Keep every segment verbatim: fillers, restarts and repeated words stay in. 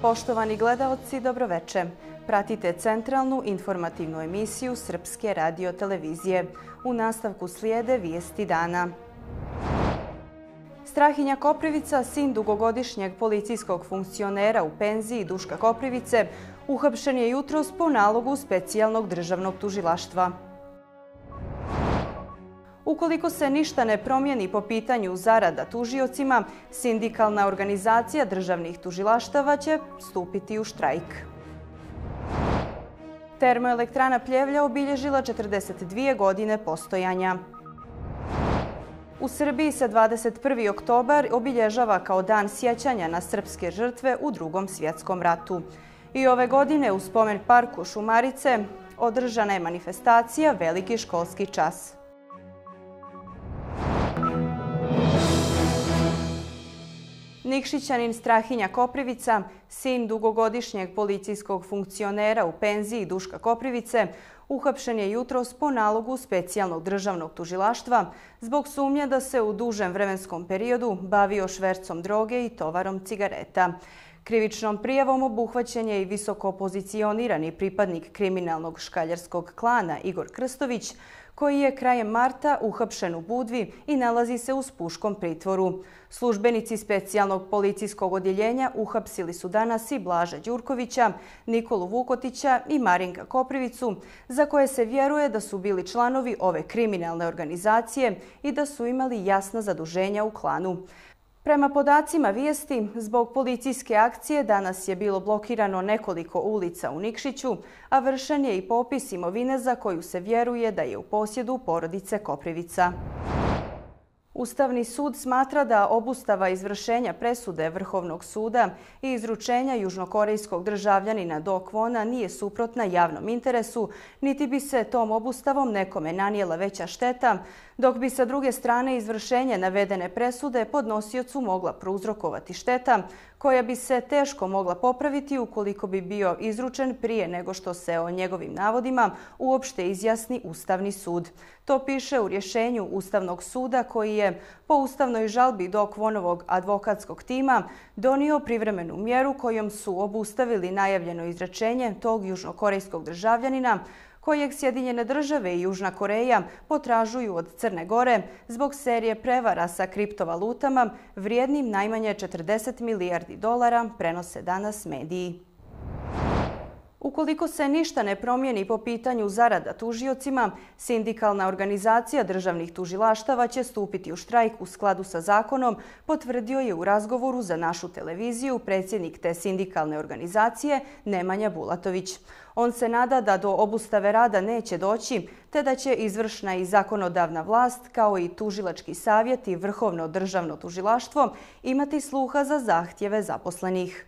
Poštovani gledaoci, dobroveče. Pratite centralnu informativnu emisiju Srpske radio televizije. U nastavku slijede vijesti dana. Strahinja Koprivica, sin dugogodišnjeg policijskog funkcionera u penziji Duška Koprivice, uhapšen je jutros po nalogu specijalnog državnog tužilaštva. Ukoliko se ništa ne promijeni po pitanju zarada tužiocima, sindikalna organizacija državnih tužilaštava će stupiti u štrajk. Termoelektrana Pljevlja obilježila četrdeset dvije godine postojanja. U Srbiji se dvadeset prvi oktobar obilježava kao dan sjećanja na srpske žrtve u Drugom svjetskom ratu. I ove godine u spomen parku Šumarice održana je manifestacija Veliki školski čas. Nikšićanin Strahinja Koprivica, sin dugogodišnjeg policijskog funkcionera u penziji Duška Koprivice, uhapšen je jutros po nalogu specijalnog državnog tužilaštva zbog sumnje da se u dužem vremenskom periodu bavio švercom droge i tovarom cigareta. Krivičnom prijavom obuhvaćen je i visoko pozicionirani pripadnik kriminalnog škaljarskog klana Igor Krstović, koji je krajem marta uhapšen u Budvi i nalazi se u Spuškom pritvoru. Službenici specijalnog policijskog odjeljenja uhapsili su danas i Blaža Đurkovića, Nikolu Vukotića i Marinka Koprivicu, za koje se vjeruje da su bili članovi ove kriminalne organizacije i da su imali jasna zaduženja u klanu. Prema podacima vijesti, zbog policijske akcije danas je bilo blokirano nekoliko ulica u Nikšiću, a vršen je i popis imovine za koju se vjeruje da je u posjedu porodice Koprivica. Ustavni sud smatra da obustava izvršenja presude Vrhovnog suda i izručenja južnokorejskog državljanina Do Kwona nije suprotna javnom interesu, niti bi se tom obustavom nekome nanijela veća šteta, dok bi sa druge strane izvršenje navedene presude podnosiocu mogla prouzrokovati šteta, koja bi se teško mogla popraviti ukoliko bi bio izručen prije nego što se o njegovim navodima uopšte izjasni Ustavni sud. To piše u rješenju Ustavnog suda koji je po ustavnoj žalbi Do Kwonovog advokatskog tima donio privremenu mjeru kojom su obustavili najavljeno izrečenje tog južnokorejskog državljanina kojeg Sjedinjene države i Južna Koreja potražuju od Crne Gore zbog serije prevara sa kriptovalutama vrijednim najmanje četrdeset milijardi dolara, prenose danas mediji. Ukoliko se ništa ne promijeni po pitanju zarada tužiocima, sindikalna organizacija državnih tužilaštava će stupiti u štrajk u skladu sa zakonom, potvrdio je u razgovoru za našu televiziju predsjednik te sindikalne organizacije Nemanja Bulatović. On se nada da do obustave rada neće doći, te da će izvršna i zakonodavna vlast, kao i tužilački savjet i Vrhovno državno tužilaštvo imati sluha za zahtjeve zaposlenih.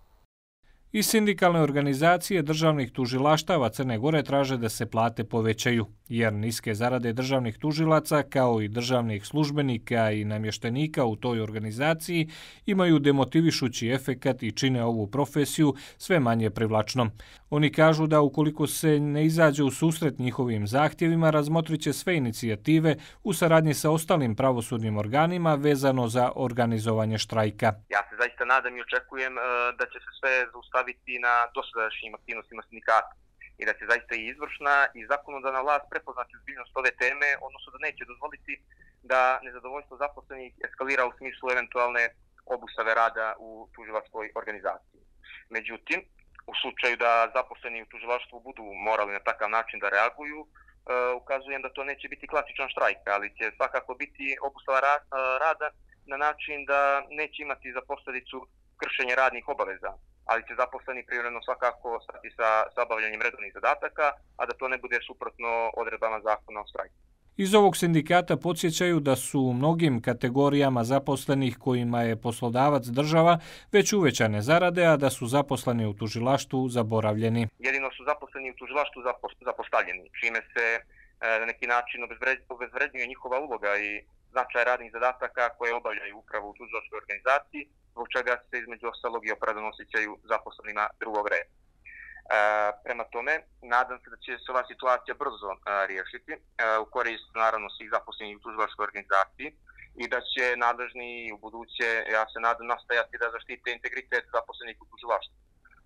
I sindikalne organizacije državnih tužilaštava Crne Gore traže da se plate povećaju, jer niske zarade državnih tužilaca kao i državnih službenika i namještenika u toj organizaciji imaju demotivišući efekat i čine ovu profesiju sve manje privlačnom. Oni kažu da ukoliko se ne izađe u susret njihovim zahtjevima, razmotrit će sve inicijative u saradnji sa ostalim pravosudnim organima vezano za organizovanje štrajka. Ja se zaista nadam i očekujem da će se sve zaustaviti na dosadašnjim aktivnostima sindikata i da će zaista i izvršna i zakonodavna vlast prepoznati ozbiljnost ove teme, odnosno da neće dozvoliti da nezadovoljstvo zaposlenih eskalira u smislu eventualne obustave rada u tužilačkoj organizaciji. Međutim, u slučaju da zaposleni u tužilaštvu budu morali na takav način da reaguju, ukazujem da to neće biti klasičan štrajk, ali će svakako biti obustava rada na način da neće imati za posljedicu kršenje radnih obaveza, ali će zaposleni privremeno svakako stati sa, sa obavljanjem redovnih zadataka, a da to ne bude suprotno odredbama zakona o štrajku. Iz ovog sindikata podsjećaju da su u mnogim kategorijama zaposlenih kojima je poslodavac država već uvećane zarade, a da su zaposleni u tužilaštvu zaboravljeni. Jedino su zaposleni u tužilaštvu zapostavljeni, čime se na neki način obezvređuje njihova uloga i značaj radnih zadataka koje obavljaju upravo u tužilačkoj organizaciji, zbog čega se između ostalog i opravdano osjećaju zaposlenima drugog reda. E, prema tome, nadam se da će se ova situacija brzo e, riješiti e, u korist naravno svih zaposlenih u tužilačkoj organizaciji i da će nadležni u buduće, ja se nadam, nastajati da zaštite integritet zaposlenih u tužilaštvu.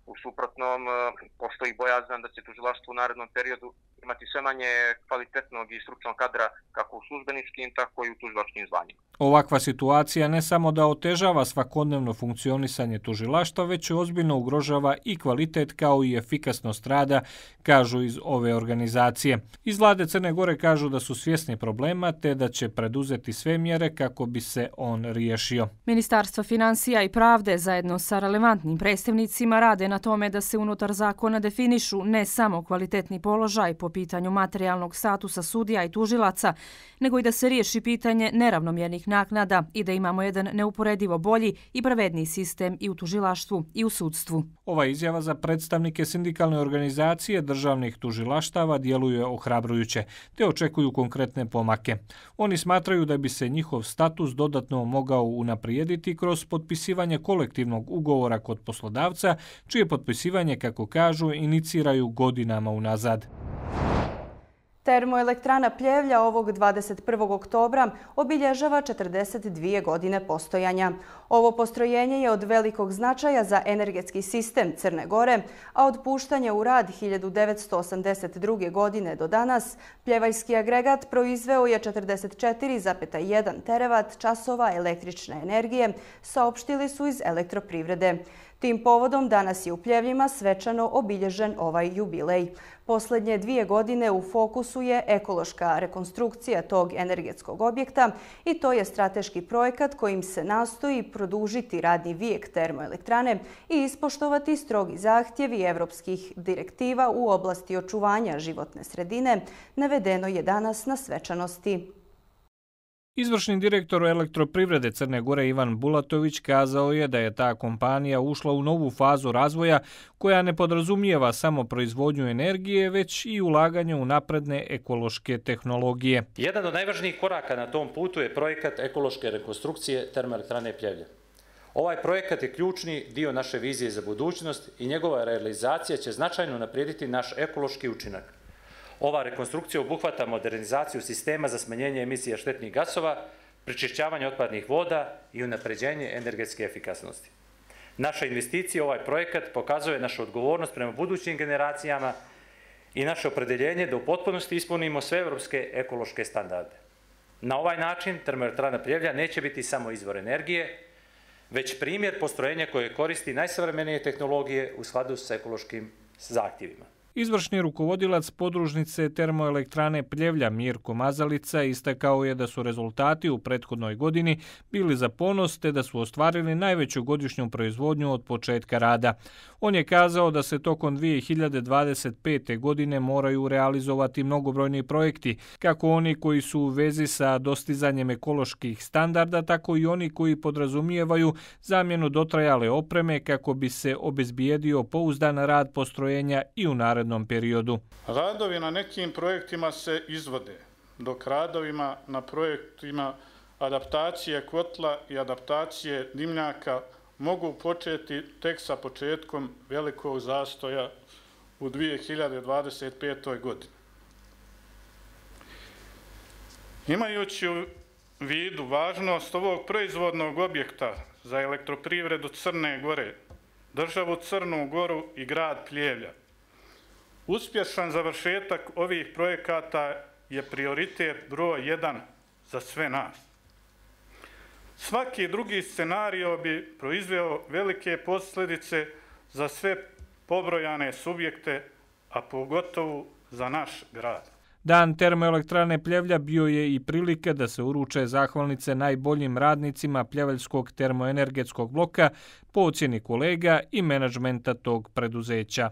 U suprotnom, postoji bojazan da će tužilaštvo u narednom periodu imati sve manje kvalitetnog i stručnog kadra kako u službeničkim, tako i u tužilačkim zvanjima. Ovakva situacija ne samo da otežava svakodnevno funkcionisanje tužilaštva, već ozbiljno ugrožava i kvalitet kao i efikasnost rada, kažu iz ove organizacije. Iz vlade Crne Gore kažu da su svjesni problema te da će preduzeti sve mjere kako bi se on riješio. Ministarstvo finansija i pravde zajedno sa relevantnim predstavnicima rade na tome da se unutar zakona definišu ne samo kvalitetni položaj po pitanju materijalnog statusa sudija i tužilaca, nego i da se riješi pitanje neravnomjernih naknada i da imamo jedan neuporedivo bolji i pravedniji sistem i u tužilaštvu i u sudstvu. Ova izjava za predstavnike sindikalne organizacije državnih tužilaštava djeluje ohrabrujuće, te očekuju konkretne pomake. Oni smatraju da bi se njihov status dodatno mogao unaprijediti kroz potpisivanje kolektivnog ugovora kod poslodavca, čije potpisivanje, kako kažu, iniciraju godinama unazad. Termoelektrana Pljevlja ovog dvadeset prvog oktobra obilježava četrdeset dvije godine postojanja. Ovo postrojenje je od velikog značaja za energetski sistem Crne Gore, a od puštanja u rad hiljadu devetsto osamdeset druge. godine do danas pljevaljski agregat proizveo je četrdeset četiri zarez jedan teravat časova električne energije, saopštili su iz Elektroprivrede. Tim povodom danas je u Pljevljima svečano obilježen ovaj jubilej. Posljednje dvije godine u fokusu je ekološka rekonstrukcija tog energetskog objekta i to je strateški projekat kojim se nastoji produžiti radni vijek termoelektrane i ispoštovati strogi zahtjevi evropskih direktiva u oblasti očuvanja životne sredine, navedeno je danas na svečanosti. Izvršni direktor Elektroprivrede Crne Gore Ivan Bulatović kazao je da je ta kompanija ušla u novu fazu razvoja koja ne podrazumijeva samo proizvodnju energije, već i ulaganje u napredne ekološke tehnologije. Jedan od najvažnijih koraka na tom putu je projekat ekološke rekonstrukcije termoelektrane Pljevlja. Ovaj projekat je ključni dio naše vizije za budućnost i njegova realizacija će značajno unaprijediti naš ekološki učinak. Ova rekonstrukcija obuhvata modernizaciju sistema za smanjenje emisija štetnih gasova, prečišćavanje otpadnih voda i unapređenje energetske efikasnosti. Naša investicija u ovaj projekat pokazuje našu odgovornost prema budućim generacijama i naše opredeljenje da u potpunosti ispunimo sve evropske ekološke standarde. Na ovaj način termoelektrana Pljevlja neće biti samo izvor energije, već primjer postrojenja koje koristi najsavremenije tehnologije u skladu s ekološkim zahtjevima. Izvršni rukovodilac podružnice termoelektrane Pljevlja Mirko Mazalica istakao je da su rezultati u prethodnoj godini bili za ponos te da su ostvarili najveću godišnju proizvodnju od početka rada. On je kazao da se tokom dvije hiljade dvadeset pete. godine moraju realizovati mnogobrojni projekti, kako oni koji su u vezi sa dostizanjem ekoloških standarda, tako i oni koji podrazumijevaju zamjenu dotrajale opreme kako bi se obezbijedio pouzdan rad postrojenja i u narednom periodu. Radovi na nekim projektima se izvode, dok radovima na projektima adaptacije kotla i adaptacije dimnjaka mogu početi tek sa početkom velikog zastoja u dvije hiljade dvadeset petoj. godini. Imajući u vidu važnost ovog proizvodnog objekta za Elektroprivredu Crne Gore, državu Crnu Goru i grad Pljevlja, uspješan završetak ovih projekata je prioritet broj jedan za sve nas. Svaki drugi scenario bi proizveo velike posljedice za sve pobrojane subjekte, a pogotovo za naš grad. Dan termoelektrane Pljevlja bio je i prilika da se uruče zahvalnice najboljim radnicima Pljevaljskog termoenergetskog bloka po ocjeni kolega i menadžmenta tog preduzeća.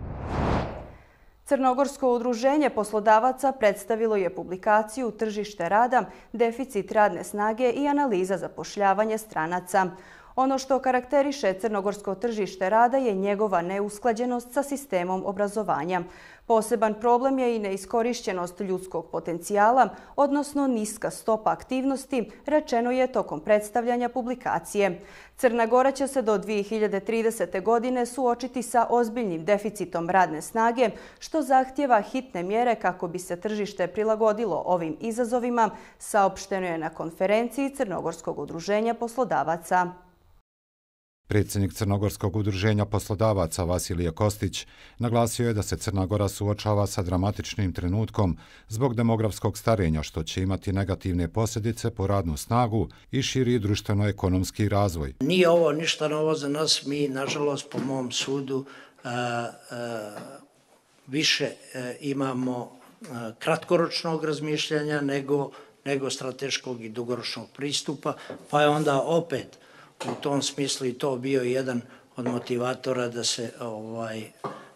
Crnogorsko udruženje poslodavaca predstavilo je publikaciju Tržište rada, deficit radne snage i analiza zapošljavanja stranaca. Ono što karakteriše crnogorsko tržište rada je njegova neusklađenost sa sistemom obrazovanja. Poseban problem je i neiskorišćenost ljudskog potencijala, odnosno niska stopa aktivnosti, rečeno je tokom predstavljanja publikacije. Crna Gora će se do dvije hiljade tridesete. godine suočiti sa ozbiljnim deficitom radne snage, što zahtjeva hitne mjere kako bi se tržište prilagodilo ovim izazovima, saopšteno je na konferenciji Crnogorskog udruženja poslodavaca. Predsjednik Crnogorskog udruženja poslodavaca Vasilije Kostić naglasio je da se Crna Gora suočava sa dramatičnim trenutkom zbog demografskog starenja, što će imati negativne posljedice po radnu snagu i širi društveno-ekonomski razvoj. Nije ovo ništa novo za nas, mi nažalost po mom sudu a, a, više a, imamo a, kratkoročnog razmišljanja nego, nego strateškog i dugoročnog pristupa, pa je onda opet u tom smislu i to bio jedan od motivatora da se ovaj, e,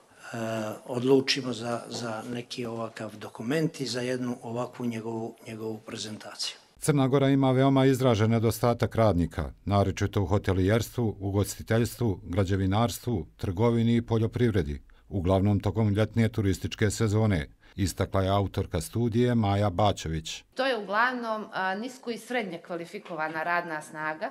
odlučimo za, za neki ovakav dokument i za jednu ovakvu njegovu, njegovu prezentaciju. Crna Gora ima veoma izražen nedostatak radnika, naročito u hotelijerstvu, ugostiteljstvu, građevinarstvu, trgovini i poljoprivredi, uglavnom tokom ljetne turističke sezone, istakla je autorka studije Maja Bačević. To je uglavnom a, nisko i srednje kvalifikovana radna snaga,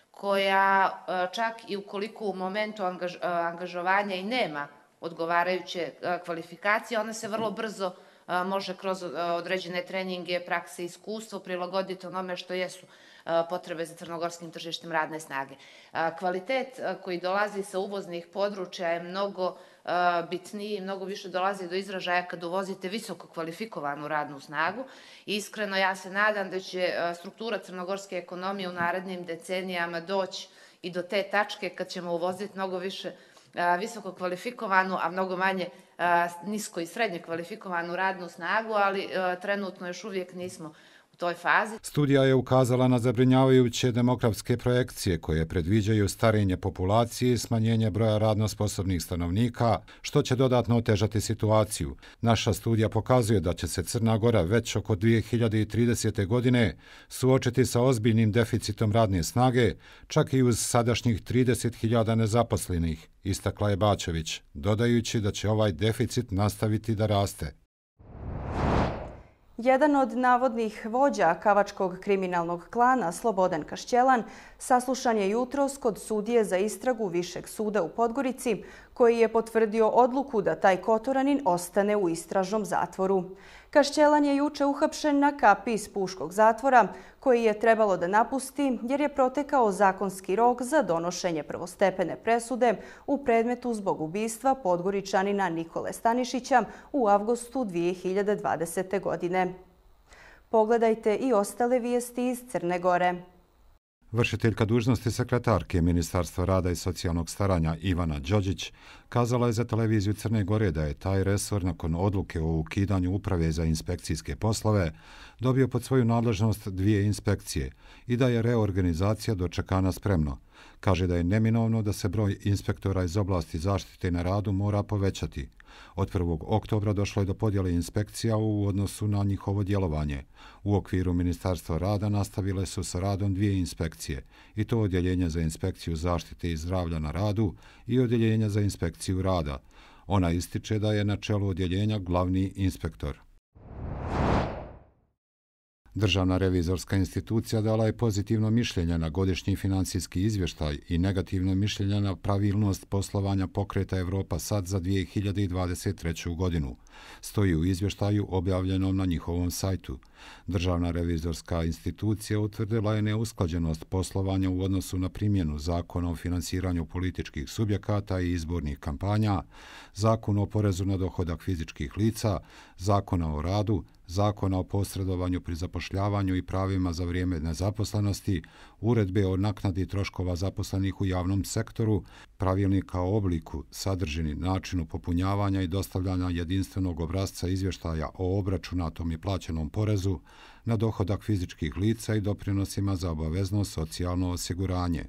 koja čak i ukoliko u momentu angaž, angažovanja i nema odgovarajuće kvalifikacije, ona se vrlo brzo može kroz određene treninge, prakse i iskustvo prilagoditi onome što jesu potrebe za crnogorskim tržištem radne snage. Kvalitet koji dolazi sa uvoznih područja je mnogo bitniji, mnogo više dolazi do izražaja kad uvozite visoko kvalifikovanu radnu snagu. Iskreno ja se nadam da će struktura crnogorske ekonomije u narednim decenijama doći i do te tačke kad ćemo uvoziti mnogo više visoko kvalifikovanu, a mnogo manje nisko i srednje kvalifikovanu radnu snagu, ali trenutno još uvijek nismo u toj fazi. Studija je ukazala na zabrinjavajuće demografske projekcije koje predviđaju starenje populacije i smanjenje broja radno sposobnih stanovnika, što će dodatno otežati situaciju. Naša studija pokazuje da će se Crna Gora već oko dvije hiljade tridesete. godine suočiti sa ozbiljnim deficitom radne snage, čak i uz sadašnjih trideset hiljada nezaposlenih, istakla je Bačević, dodajući da će ovaj deficit nastaviti da raste. Jedan od navodnih vođa kavačkog kriminalnog klana, Slobodan Kašćelan, saslušan je jutros kod sudije za istragu Višeg suda u Podgorici, koji je potvrdio odluku da taj Kotoranin ostane u istražnom zatvoru. Kašćelan je juče uhapšen na kapi iz Puškog zatvora, koji je trebalo da napusti jer je protekao zakonski rok za donošenje prvostepene presude u predmetu zbog ubistva Podgoričanina Nikole Stanišića u avgustu dvije hiljade dvadesete. godine. Pogledajte i ostale vijesti iz Crne Gore. Vršiteljka dužnosti sekretarke Ministarstva rada i socijalnog staranja Ivana Đođić kazala je za televiziju Crne Gore da je taj resor nakon odluke o ukidanju uprave za inspekcijske poslove dobio pod svoju nadležnost dvije inspekcije i da je reorganizacija dočekana spremno. Kaže da je neminovno da se broj inspektora iz oblasti zaštite na radu mora povećati. Od prvog oktobra došlo je do podjele inspekcija u odnosu na njihovo djelovanje. U okviru Ministarstva rada nastavile su sa radom dvije inspekcije, i to Odjeljenje za inspekciju zaštite i zdravlja na radu i Odjeljenje za inspekciju rada. Ona ističe da je na čelu odjeljenja glavni inspektor. Državna revizorska institucija dala je pozitivno mišljenje na godišnji financijski izvještaj i negativno mišljenje na pravilnost poslovanja Pokreta Evropa Sad za dvije hiljade dvadeset treću. godinu. Stoji u izvještaju objavljenom na njihovom sajtu. Državna revizorska institucija utvrdila je neusklađenost poslovanja u odnosu na primjenu Zakona o finansiranju političkih subjekata i izbornih kampanja, Zakon o porezu na dohodak fizičkih lica, Zakona o radu, Zakona o posredovanju pri zapošljavanju i pravima za vrijeme nezaposlenosti, Uredbe o naknadi troškova zaposlenih u javnom sektoru, Pravilnika o obliku, sadržini, načinu popunjavanja i dostavljanja jedinstvenog obrasca izvještaja o obračunatom i plaćenom porezu na dohodak fizičkih lica i doprinosima za obavezno socijalno osiguranje.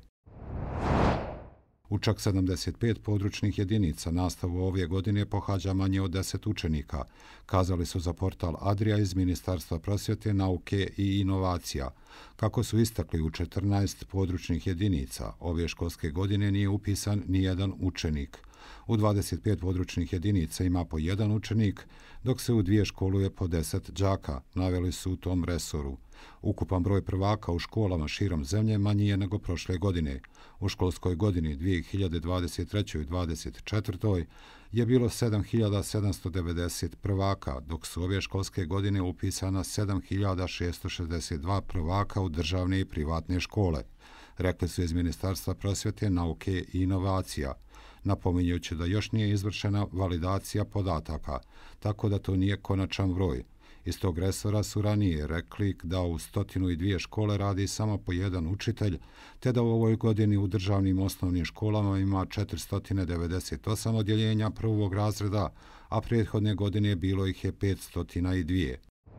U čak sedamdeset pet područnih jedinica nastavu ove godine pohađa manje od deset učenika, kazali su za portal Adria iz Ministarstva prosvjete, nauke i inovacija. Kako su istakli, u četrnaest područnih jedinica ove školske godine nije upisan ni jedan učenik. U dvadeset pet područnih jedinica ima po jedan učenik, dok se u dvije školuje po deset đaka, naveli su u tom resoru. Ukupan broj prvaka u školama širom zemlje manji je nego prošle godine. U školskoj godini dvije hiljade dvadeset treće. i dvadeset četvrtoj. je bilo sedam hiljada sedamsto devedeset prvaka, dok su ove školske godine upisana sedam hiljada šessto šezdeset dva prvaka u državne i privatne škole. rekli su iz Ministarstva prosvjete, nauke i inovacija, napominjući da još nije izvršena validacija podataka, tako da to nije konačan broj. Iz tog resora su ranije rekli da u stotinu i dvije škole radi samo po jedan učitelj, te da u ovoj godini u državnim osnovnim školama ima četiristo devedeset osam odjeljenja prvog razreda, a prethodne godine bilo ih je petsto dva.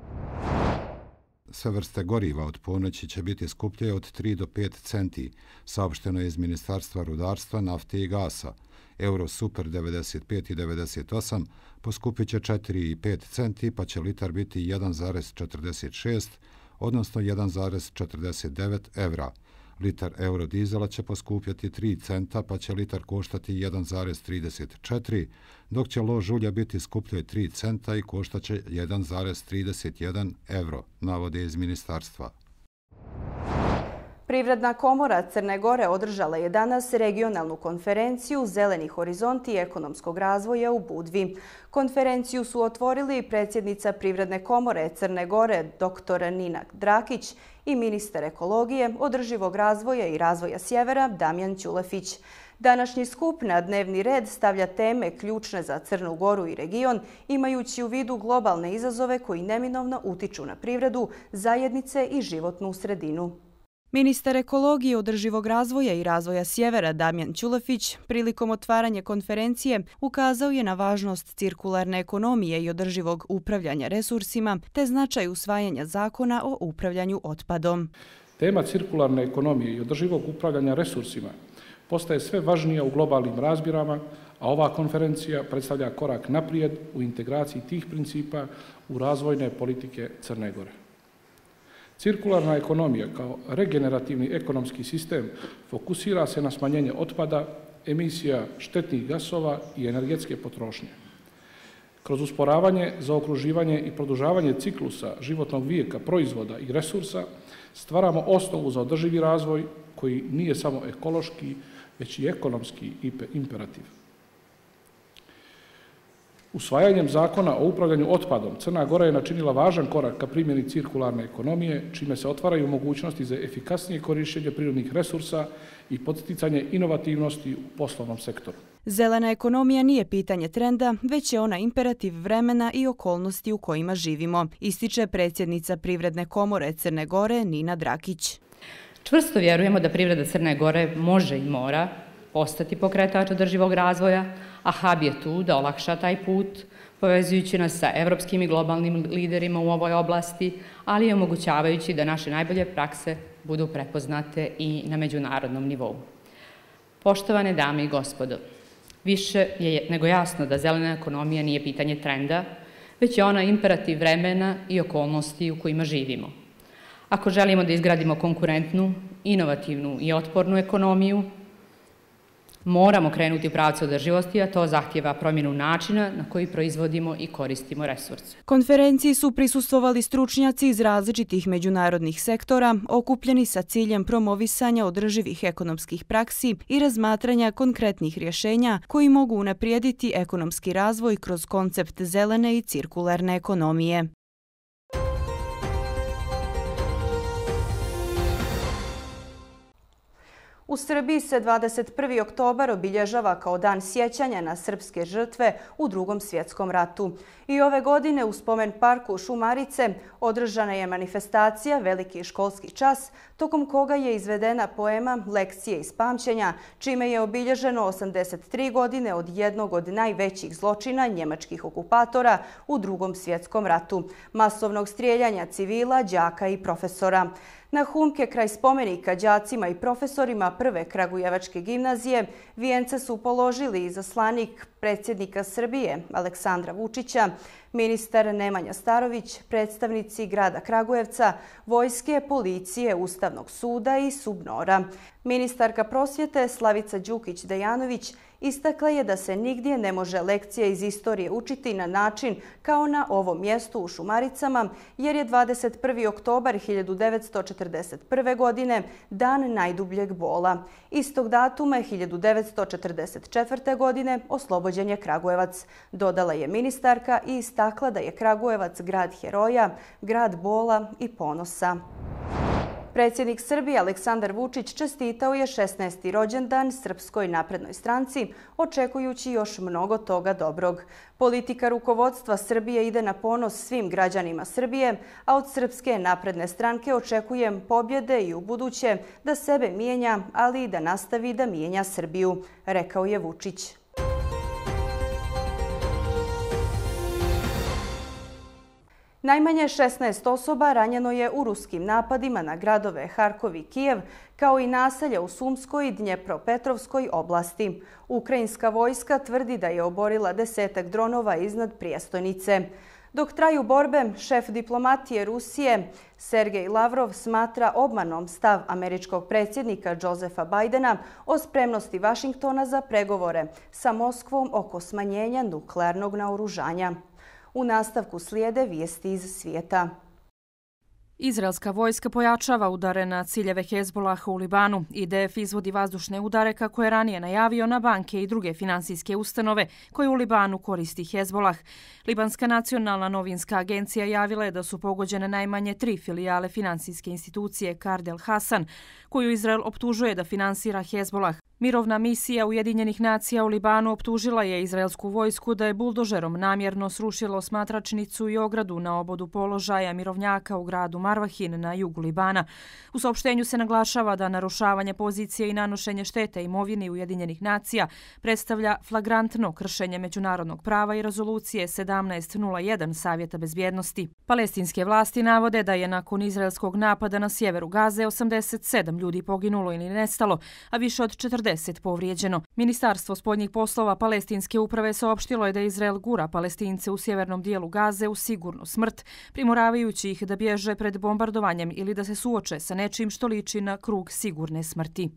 Sve vrste goriva od ponoći će biti skuplje od tri do pet centi, saopšteno je iz Ministarstva rudarstva, nafte i gasa. Euro Super devedeset pet i devedeset osam poskupit će četiri i pet centi, pa će litar biti jedan zarez četrdeset šest, odnosno jedan zarez četrdeset devet evra. Litar eurodizela će poskupjeti tri centa, pa će litar koštati jedan zarez trideset četiri, dok će lož ulja biti skuplje tri centa i koštaće jedan zarez trideset jedan evro, navode iz ministarstva. Privredna komora Crne Gore održala je danas regionalnu konferenciju Zeleni horizonti ekonomskog razvoja u Budvi. Konferenciju su otvorili predsjednica Privredne komore Crne Gore dr Nina Drakić i ministar ekologije, održivog razvoja i razvoja sjevera Damjan Ćulefić. Današnji skup na dnevni red stavlja teme ključne za Crnu Goru i region, imajući u vidu globalne izazove koji neminovno utiču na privredu, zajednice i životnu sredinu. Ministar ekologije, održivog razvoja i razvoja sjevera Damjan Ćulefić prilikom otvaranja konferencije ukazao je na važnost cirkularne ekonomije i održivog upravljanja resursima te značaj usvajanja zakona o upravljanju otpadom. Tema cirkularne ekonomije i održivog upravljanja resursima postaje sve važnija u globalnim razmjerama, a ova konferencija predstavlja korak naprijed u integraciji tih principa u razvojne politike Crne Gore. Cirkularna ekonomija kao regenerativni ekonomski sistem fokusira se na smanjenje otpada, emisija štetnih gasova i energetske potrošnje. Kroz usporavanje, zaokruživanje i produžavanje ciklusa životnog vijeka proizvoda i resursa stvaramo osnovu za održivi razvoj koji nije samo ekološki, već i ekonomski imperativ. Usvajanjem zakona o upravljanju otpadom Crna Gora je načinila važan korak ka primjeni cirkularne ekonomije, čime se otvaraju mogućnosti za efikasnije korištenje prirodnih resursa i podsticanje inovativnosti u poslovnom sektoru. Zelena ekonomija nije pitanje trenda, već je ona imperativ vremena i okolnosti u kojima živimo, ističe predsjednica Privredne komore Crne Gore Nina Drakić. Čvrsto vjerujemo da privreda Crne Gore može i mora postati pokretač održivog razvoja, a Hub je tu da olakša taj put, povezujući nas sa evropskim i globalnim liderima u ovoj oblasti, ali i omogućavajući da naše najbolje prakse budu prepoznate i na međunarodnom nivou. Poštovane dame i gospodo, više je nego jasno da zelena ekonomija nije pitanje trenda, već je ona imperativ vremena i okolnosti u kojima živimo. Ako želimo da izgradimo konkurentnu, inovativnu i otpornu ekonomiju, moramo krenuti u pravcu održivosti, a to zahtjeva promjenu načina na koji proizvodimo i koristimo resurse. Konferenciji su prisustvovali stručnjaci iz različitih međunarodnih sektora, okupljeni sa ciljem promovisanja održivih ekonomskih praksi i razmatranja konkretnih rješenja koji mogu unaprijediti ekonomski razvoj kroz koncept zelene i cirkularne ekonomije. U Srbiji se dvadeset prvi oktobar obilježava kao dan sjećanja na srpske žrtve u Drugom svjetskom ratu. I ove godine u spomen parku Šumarice održana je manifestacija Veliki školski čas, tokom koga je izvedena poema Lekcije iz pamćenja, čime je obilježeno osamdeset tri godine od jednog od najvećih zločina njemačkih okupatora u Drugom svjetskom ratu, masovnog strijeljanja civila, đaka i profesora. Na humke kraj spomenika đacima i profesorima prve Kragujevačke gimnazije vijence su položili izaslanik predsjednika Srbije Aleksandra Vučića, ministar Nemanja Starović, predstavnici grada Kragujevca, vojske, policije, Ustavnog suda i Subnora. Ministarka prosvjete Slavica Đukić-Dejanović istakla je da se nigdje ne može lekcija iz istorije učiti na način kao na ovom mjestu u Šumaricama, jer je dvadeset prvi oktobar hiljadu devetsto četrdeset prve. godine dan najdubljeg bola. Istog datuma hiljadu devetsto četrdeset četvrte. godine oslobođen je Kragujevac, dodala je ministarka i istakla da je Kragujevac grad heroja, grad bola i ponosa. Predsjednik Srbije Aleksandar Vučić čestitao je šesnaesti rođendan Srpskoj naprednoj stranci, očekujući još mnogo toga dobrog. Politika rukovodstva Srbije ide na ponos svim građanima Srbije, a od Srpske napredne stranke očekujem pobjede i u buduće da sebe mijenja, ali i da nastavi da mijenja Srbiju, rekao je Vučić. Najmanje šesnaest osoba ranjeno je u ruskim napadima na gradove Harkov i Kijev, kao i naselja u Sumskoj i Dnjepropetrovskoj oblasti. Ukrajinska vojska tvrdi da je oborila desetak dronova iznad prijestolnice. Dok traju borbe, šef diplomatije Rusije Sergej Lavrov smatra obmanom stav američkog predsjednika Josefa Bajdena o spremnosti Vašingtona za pregovore sa Moskvom oko smanjenja nuklearnog naoružanja. U nastavku slijede vijesti iz svijeta. Izraelska vojska pojačava udare na ciljeve Hezbolaha u Libanu. I D F izvodi vazdušne udare kako je ranije najavio na banke i druge finansijske ustanove koje u Libanu koristi Hezbolah. Libanska nacionalna novinska agencija javila je da su pogođene najmanje tri filijale finansijske institucije Kardel Hasan, koju Izrael optužuje da finansira Hezbolah. Mirovna misija Ujedinjenih nacija u Libanu optužila je izraelsku vojsku da je buldožerom namjerno srušilo smatračnicu i ogradu na obodu položaja mirovnjaka u gradu Marvahin na jugu Libana. U saopštenju se naglašava da narušavanje pozicije i nanošenje štete imovini Ujedinjenih nacija predstavlja flagrantno kršenje međunarodnog prava i rezolucije sedamnaest nula jedan Savjeta bezbjednosti. Palestinske vlasti navode da je nakon izraelskog napada na sjeveru Gaze osamdeset sedam ljudi poginulo ili nestalo, a više od četrdeset povrijeđeno. Ministarstvo spoljnih poslova Palestinske uprave saopštilo je da Izrael gura Palestince u sjevernom dijelu Gaze u sigurnu smrt, primoravajući ih da bježe pred bombardovanjem ili da se suoče sa nečim što liči na krug sigurne smrti.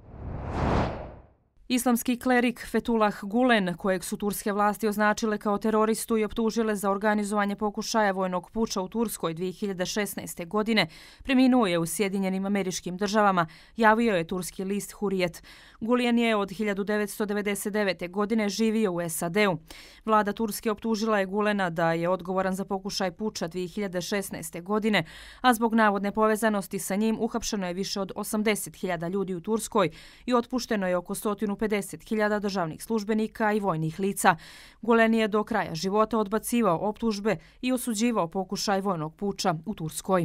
Islamski klerik Fethullah Gulen, kojeg su turske vlasti označile kao teroristu i optužile za organizovanje pokušaja vojnog puča u Turskoj dvije hiljade šesnaeste. godine, preminuo je u Sjedinjenim Američkim Državama, javio je turski list Hurriyet. Gulen je od hiljadu devetsto devedeset devete. godine živio u S A D-u. Vlada Turske optužila je Gulena da je odgovoran za pokušaj puča dvije hiljade šesnaeste. godine, a zbog navodne povezanosti sa njim uhapšeno je više od osamdeset hiljada ljudi u Turskoj i otpušteno je oko sto pedeset hiljada državnih službenika i vojnih lica. Gulen je do kraja života odbacivao optužbe i osuđivao pokušaj vojnog puča u Turskoj.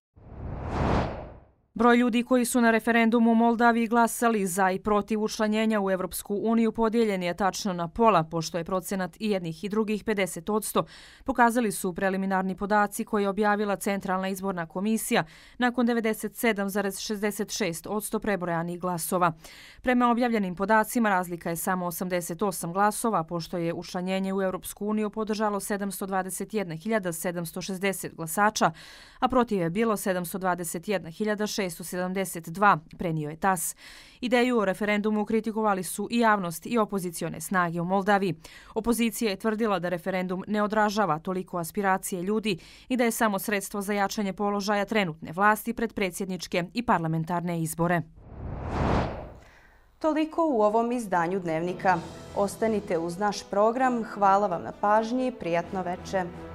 Broj ljudi koji su na referendumu u Moldaviji glasali za i protiv učlanjenja u Evropsku uniju podijeljen je tačno na pola, pošto je procenat i jednih i drugih pedeset posto, pokazali su preliminarni podaci koje je objavila Centralna izborna komisija nakon devedeset sedam zarez šezdeset šest posto prebrojanih glasova. Prema objavljenim podacima razlika je samo osamdeset osam glasova, pošto je učlanjenje u Evropsku uniju podržalo sedamsto dvadeset jedna hiljada sedamsto šezdeset glasača, a protiv je bilo sedamsto dvadeset jedna hiljada šesto sedamdeset dva, prenio je T A S. Ideju o referendumu kritikovali su i javnost i opozicione snage u Moldaviji. Opozicija je tvrdila da referendum ne odražava toliko aspiracije ljudi i da je samo sredstvo za jačanje položaja trenutne vlasti pred predsjedničke i parlamentarne izbore. Toliko u ovom izdanju Dnevnika. Ostanite uz naš program. Hvala vam na pažnji i prijatno veče.